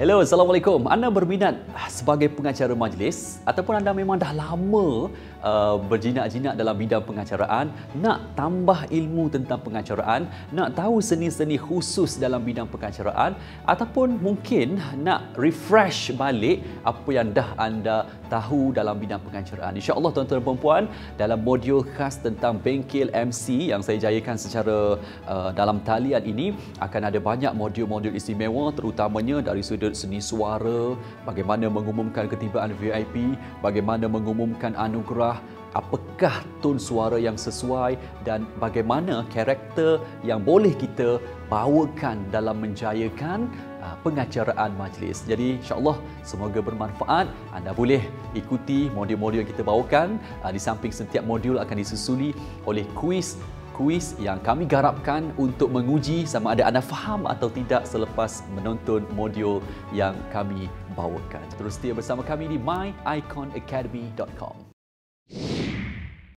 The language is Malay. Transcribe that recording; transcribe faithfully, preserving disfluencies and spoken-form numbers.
Hello, Assalamualaikum. Anda berminat sebagai pengacara majlis ataupun anda memang dah lama uh, berjinak-jinak dalam bidang pengacaraan, nak tambah ilmu tentang pengacaraan, nak tahu seni-seni khusus dalam bidang pengacaraan ataupun mungkin nak refresh balik apa yang dah anda tahu dalam bidang pengacaraan. InsyaAllah tuan-tuan dan puan-puan, dalam modul khas tentang bengkel M C yang saya jayakan secara uh, dalam talian ini akan ada banyak modul-modul istimewa, terutamanya dari sudut seni suara, bagaimana mengumumkan ketibaan V I P, bagaimana mengumumkan anugerah, apakah tone suara yang sesuai dan bagaimana karakter yang boleh kita bawakan dalam menjayakan uh, pengacaraan majlis. Jadi insya-Allah semoga bermanfaat. Anda boleh ikuti modul-modul yang kita bawakan. Uh, di samping setiap modul akan disusuli oleh kuis kuis yang kami garapkan untuk menguji sama ada anda faham atau tidak selepas menonton modul yang kami bawakan. Terus setia bersama kami di my icon academy dot com.